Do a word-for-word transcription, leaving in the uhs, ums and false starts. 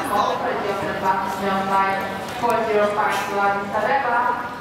Call for the Open Box known by four zero five to Addis Ababa.